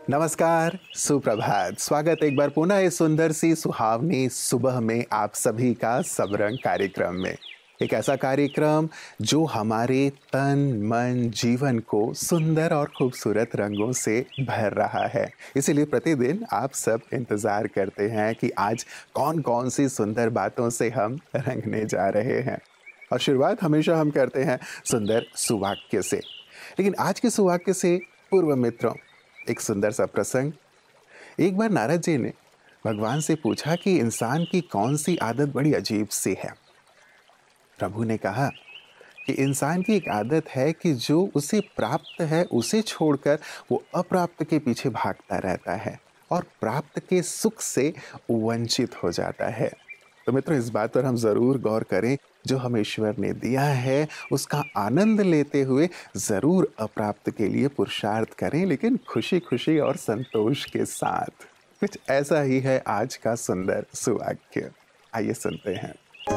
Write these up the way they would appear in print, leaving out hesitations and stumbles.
नमस्कार, सुप्रभात। स्वागत एक बार पुनः इस सुंदर सी सुहावनी सुबह में आप सभी का सबरंग कार्यक्रम में। एक ऐसा कार्यक्रम जो हमारे तन, मन, जीवन को सुंदर और खूबसूरत रंगों से भर रहा है। इसीलिए प्रतिदिन आप सब इंतजार करते हैं कि आज कौन-कौन सी सुंदर बातों से हम रंगने जा रहे हैं। और शुरुआत हमेशा हम करते हैं सुंदर सुवाक्य से। लेकिन आज के सुवाक्य से पूर्व मित्रों, एक सुंदर सा प्रसंग। एक बार नारद जी ने भगवान से पूछा कि इंसान की कौन सी आदत बड़ी अजीब सी है। प्रभु ने कहा कि इंसान की एक आदत है कि जो उसे प्राप्त है उसे छोड़कर वो अप्राप्त के पीछे भागता रहता है और प्राप्त के सुख से वंचित हो जाता है। तो मित्रों, इस बात पर हम जरूर गौर करें। जो हमें ईश्वर ने दिया है उसका आनंद लेते हुए जरूर अप्राप्त के लिए पुरुषार्थ करें, लेकिन खुशी खुशी और संतोष के साथ। कुछ ऐसा ही है आज का सुंदर सुवाक्य। आइए सुनते हैं।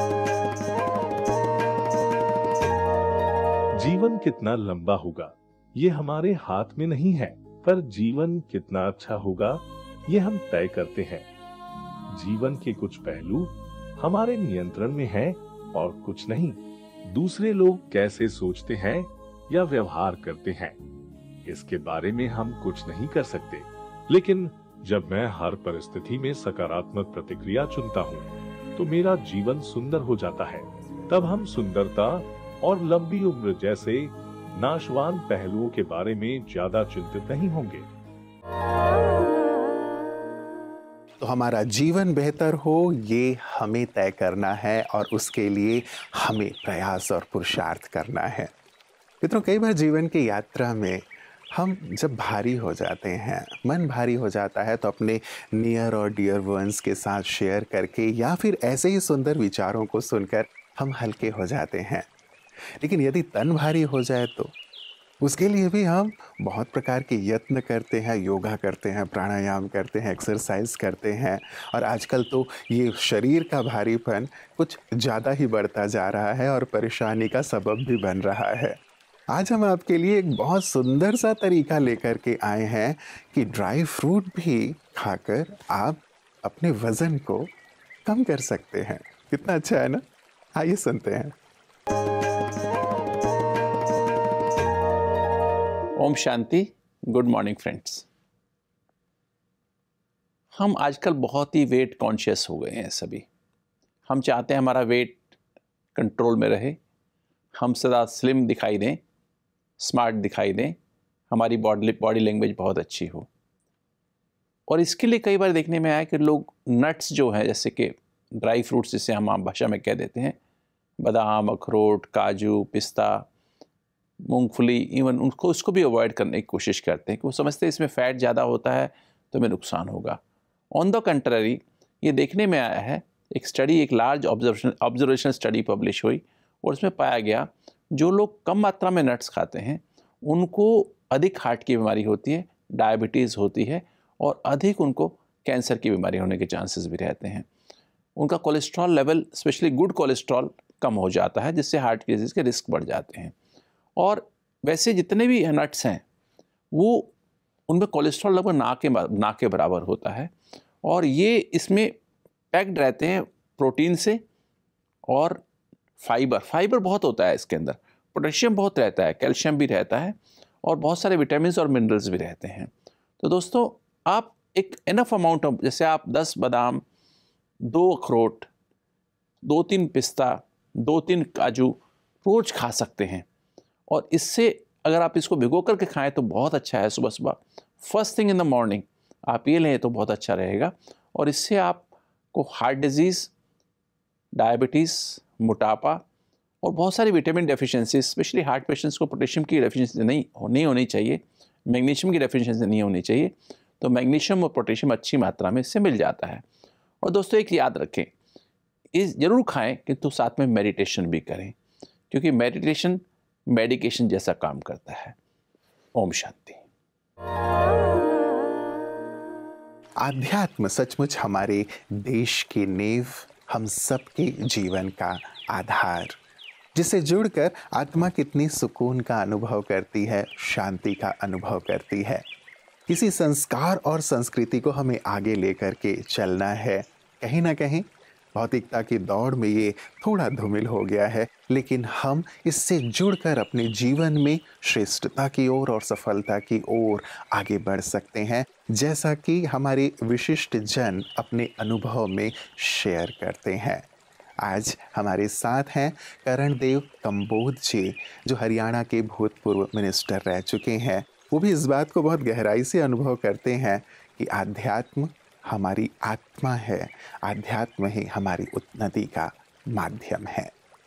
जीवन कितना लंबा होगा ये हमारे हाथ में नहीं है, पर जीवन कितना अच्छा होगा ये हम तय करते हैं। जीवन के कुछ पहलू हमारे नियंत्रण में हैं और कुछ नहीं। दूसरे लोग कैसे सोचते हैं या व्यवहार करते हैं इसके बारे में हम कुछ नहीं कर सकते, लेकिन जब मैं हर परिस्थिति में सकारात्मक प्रतिक्रिया चुनता हूँ तो मेरा जीवन सुंदर हो जाता है। तब हम सुंदरता और लंबी उम्र जैसे नाशवान पहलुओं के बारे में ज्यादा चिंतित नहीं होंगे। तो हमारा जीवन बेहतर हो ये हमें तय करना है और उसके लिए हमें प्रयास और पुरुषार्थ करना है। मित्रों, कई बार जीवन की यात्रा में हम जब भारी हो जाते हैं, मन भारी हो जाता है, तो अपने नियर और डियर वंस के साथ शेयर करके या फिर ऐसे ही सुंदर विचारों को सुनकर हम हल्के हो जाते हैं। लेकिन यदि तन भारी हो जाए तो उसके लिए भी हम बहुत प्रकार के यत्न करते हैं, योगा करते हैं, प्राणायाम करते हैं, एक्सरसाइज करते हैं। और आजकल तो ये शरीर का भारीपन कुछ ज़्यादा ही बढ़ता जा रहा है और परेशानी का सबब भी बन रहा है। आज हम आपके लिए एक बहुत सुंदर सा तरीका लेकर के आए हैं कि ड्राई फ्रूट भी खाकर आप अपने वज़न को कम कर सकते हैं। कितना अच्छा है ना? आइए सुनते हैं। ओम शांति। Good morning friends. हम आजकल बहुत ही वेट कॉन्शियस हो गए हैं सभी। हम चाहते हैं हमारा वेट कंट्रोल में रहे, हम सदा स्लिम दिखाई दें, स्मार्ट दिखाई दें, हमारी बॉडी लैंग्वेज बहुत अच्छी हो। और इसके लिए कई बार देखने में आया कि लोग नट्स जो है, जैसे कि ड्राई फ्रूट्स जिसे हम आम भाषा में कह देते हैं, बादाम, अखरोट, काजू, पिस्ता, मूंगफली, इवन उसको भी अवॉइड करने की कोशिश करते हैं कि वो समझते हैं इसमें फ़ैट ज़्यादा होता है तो हमें नुकसान होगा। ऑन द कंट्ररी, ये देखने में आया है, एक लार्ज ऑब्जर्वेशन स्टडी पब्लिश हुई और उसमें पाया गया जो लोग कम मात्रा में नट्स खाते हैं उनको अधिक हार्ट की बीमारी होती है, डायबिटीज़ होती है और अधिक उनको कैंसर की बीमारी होने के चांसेस भी रहते हैं। उनका cholesterol level, specially good cholesterol, कम हो जाता है, जिससे हार्ट की डिजीज़ के रिस्क बढ़ जाते हैं। और वैसे जितने भी नट्स हैं वो उनमें कोलेस्ट्रॉल लगभग ना के बराबर होता है और ये इसमें पैक्ड रहते हैं प्रोटीन से और फाइबर बहुत होता है इसके अंदर, पोटेशियम बहुत रहता है, कैल्शियम भी रहता है और बहुत सारे विटामिन्स और मिनरल्स भी रहते हैं। तो दोस्तों, आप एक इनफ अमाउंट ऑफ, जैसे आप 10 बादाम, 2 अखरोट, 2-3 पिस्ता, 2-3 काजू रोज़ खा सकते हैं। और इससे अगर आप इसको भिगो करके खाएं तो बहुत अच्छा है। सुबह सुबह first thing in the morning आप ये लें तो बहुत अच्छा रहेगा। और इससे आपको हार्ट डिजीज़, डायबिटीज़, मोटापा और बहुत सारी vitamin deficiency, specially heart patients को पोटेशियम की डेफिशिएंसी नहीं होनी चाहिए, मैग्नीशियम की डेफिशिएंसी नहीं होनी चाहिए। तो मैग्नीशियम और पोटेशियम अच्छी मात्रा में इससे मिल जाता है। और दोस्तों, एक याद रखें, इस ज़रूर खाएं किंतु साथ में मेडिटेशन भी करें, क्योंकि मेडिटेशन मेडिकेशन जैसा काम करता है। ओम शांति। आध्यात्म सचमुच हमारे देश की नींव, हम सबके जीवन का आधार, जिससे जुड़कर आत्मा कितनी सुकून का अनुभव करती है, शांति का अनुभव करती है। इसी संस्कार और संस्कृति को हमें आगे लेकर के चलना है। कहीं ना कहीं भौतिकता की दौड़ में ये थोड़ा धूमिल हो गया है, लेकिन हम इससे जुड़कर अपने जीवन में श्रेष्ठता की ओर और सफलता की ओर आगे बढ़ सकते हैं, जैसा कि हमारे विशिष्ट जन अपने अनुभव में शेयर करते हैं। आज हमारे साथ हैं करणदेव कंबोज जी, जो हरियाणा के भूतपूर्व मिनिस्टर रह चुके हैं। वो भी इस बात को बहुत गहराई से अनुभव करते हैं कि आध्यात्म हमारी आत्मा है, आध्यात्म ही हमारी उन्नति का माध्यम है।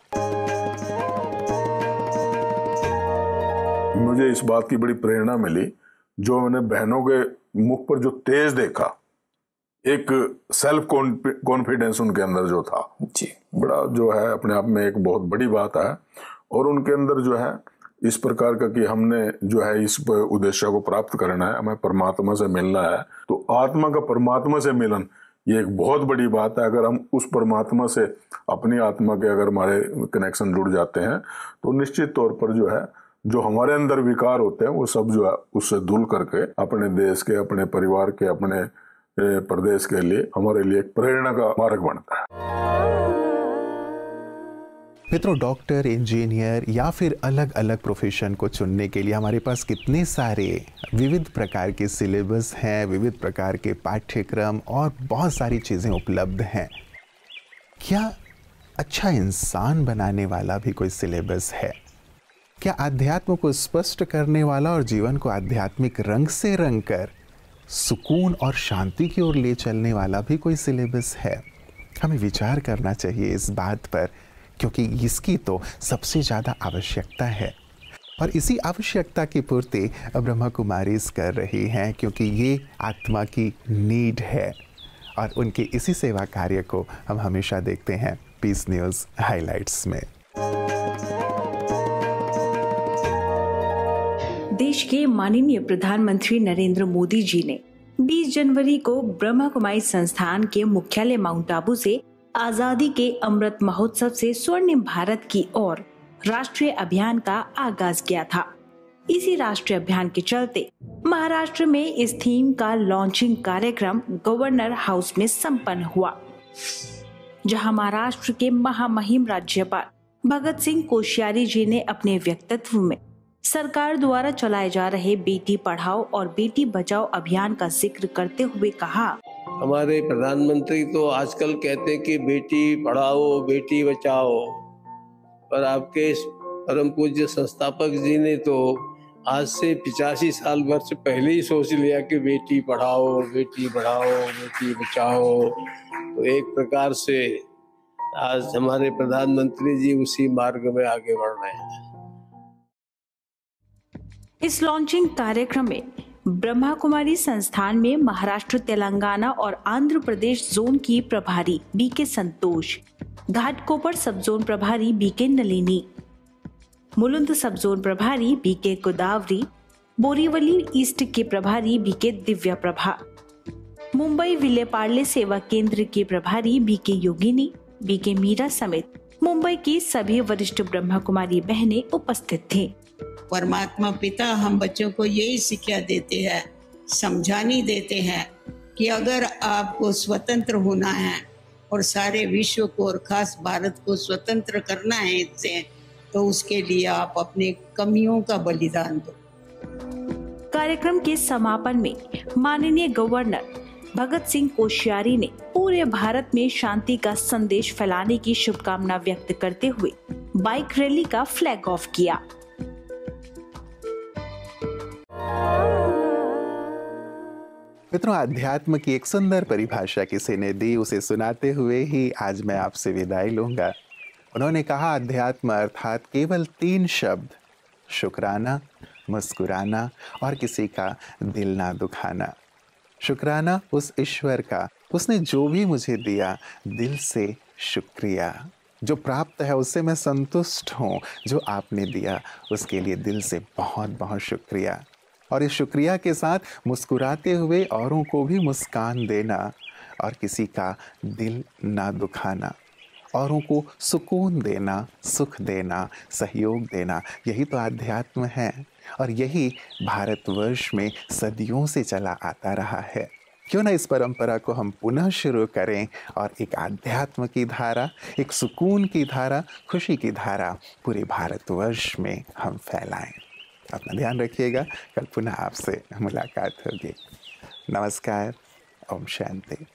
मुझे इस बात की बड़ी प्रेरणा मिली, जो मैंने बहनों के मुख पर जो तेज देखा, एक सेल्फ कॉन्फिडेंस उनके अंदर जो था जी, बड़ा जो है अपने आप में एक बहुत बड़ी बात है। और उनके अंदर जो है इस प्रकार का कि हमने जो है इस उद्देश्य को प्राप्त करना है, हमें परमात्मा से मिलना है, तो आत्मा का परमात्मा से मिलन ये एक बहुत बड़ी बात है। अगर हम उस परमात्मा से अपनी आत्मा के अगर हमारे कनेक्शन जुड़ जाते हैं तो निश्चित तौर पर जो है जो हमारे अंदर विकार होते हैं वो सब जो है उससे धुल करके अपने देश के, अपने परिवार के, अपने प्रदेश के लिए हमारे लिए एक प्रेरणा का मार्ग बनता है। मित्रों, डॉक्टर, इंजीनियर या फिर अलग अलग प्रोफेशन को चुनने के लिए हमारे पास कितने सारे विविध प्रकार के सिलेबस हैं, विविध प्रकार के पाठ्यक्रम और बहुत सारी चीज़ें उपलब्ध हैं। क्या अच्छा इंसान बनाने वाला भी कोई सिलेबस है? क्या अध्यात्म को स्पष्ट करने वाला और जीवन को आध्यात्मिक रंग से रंग कर सुकून और शांति की ओर ले चलने वाला भी कोई सिलेबस है? हमें विचार करना चाहिए इस बात पर, क्योंकि इसकी तो सबसे ज़्यादा आवश्यकता है और इसी आवश्यकता की पूर्ति ब्रह्मा कुमारीज कर रही हैं, क्योंकि ये आत्मा की नीड है और उनके इसी सेवा कार्य को हम हमेशा देखते हैं पीस न्यूज़ हाइलाइट्स में। देश के माननीय प्रधानमंत्री नरेंद्र मोदी जी ने 20 जनवरी को ब्रह्मा कुमारी संस्थान के मुख्यालय माउंट आबू से आजादी के अमृत महोत्सव से स्वर्णिम भारत की ओर राष्ट्रीय अभियान का आगाज किया था। इसी राष्ट्रीय अभियान के चलते महाराष्ट्र में इस थीम का लॉन्चिंग कार्यक्रम गवर्नर हाउस में संपन्न हुआ, जहां महाराष्ट्र के महामहिम राज्यपाल भगत सिंह कोश्यारी जी ने अपने व्यक्तित्व में सरकार द्वारा चलाए जा रहे बेटी पढ़ाओ और बेटी बचाओ अभियान का जिक्र करते हुए कहा, हमारे प्रधानमंत्री तो आजकल कहते हैं कि बेटी पढ़ाओ बेटी बचाओ, पर आपके परम पूज्य संस्थापक जी ने तो आज से 85 साल वर्ष पहले ही सोच लिया कि बेटी पढ़ाओ बेटी बचाओ। तो एक प्रकार से आज हमारे प्रधानमंत्री जी उसी मार्ग में आगे बढ़ रहे हैं। इस लॉन्चिंग कार्यक्रम में ब्रह्मा कुमारी संस्थान में महाराष्ट्र, तेलंगाना और आंध्र प्रदेश जोन की प्रभारी बीके संतोष, घाटकोपर सब जोन प्रभारी बीके नलिनी, मुलुंद सब जोन प्रभारी बीके गोदावरी, बोरीवली ईस्ट के प्रभारी बीके दिव्या प्रभा, मुंबई विलेपार्ले सेवा केंद्र के प्रभारी बीके योगिनी, बीके मीरा समेत मुंबई की सभी वरिष्ठ ब्रह्मा कुमारी बहनें उपस्थित थे। परमात्मा पिता हम बच्चों को यही शिक्षा देते हैं, समझानी देते हैं कि अगर आपको स्वतंत्र होना है और सारे विश्व को और खास भारत को स्वतंत्र करना है इससे, तो उसके लिए आप अपने कमियों का बलिदान दो। कार्यक्रम के समापन में माननीय गवर्नर भगत सिंह कोश्यारी ने पूरे भारत में शांति का संदेश फैलाने की शुभकामना व्यक्त करते हुए बाइक रैली का फ्लैग ऑफ किया। मित्रों, अध्यात्म की एक सुंदर परिभाषा किसी ने दी, उसे सुनाते हुए ही आज मैं आपसे विदाई लूंगा। उन्होंने कहा, अध्यात्म अर्थात केवल 3 शब्द, शुक्राना, मुस्कुराना और किसी का दिल ना दुखाना। शुक्राना उस ईश्वर का, उसने जो भी मुझे दिया दिल से शुक्रिया, जो प्राप्त है उससे मैं संतुष्ट हूँ, जो आपने दिया उसके लिए दिल से बहुत बहुत शुक्रिया। और इस शुक्रिया के साथ मुस्कुराते हुए औरों को भी मुस्कान देना और किसी का दिल ना दुखाना। औरों को सुकून देना, सुख देना, सहयोग देना, यही तो आध्यात्म है। और यही भारतवर्ष में सदियों से चला आता रहा है। क्यों ना इस परंपरा को हम पुनः शुरू करें और एक आध्यात्म की धारा, एक सुकून की धारा, खुशी की धारा पूरे भारतवर्ष में हम फैलाएं। अपना ध्यान रखिएगा। कल पुनः आपसे मुलाकात होगी। नमस्कार। ओम शांति।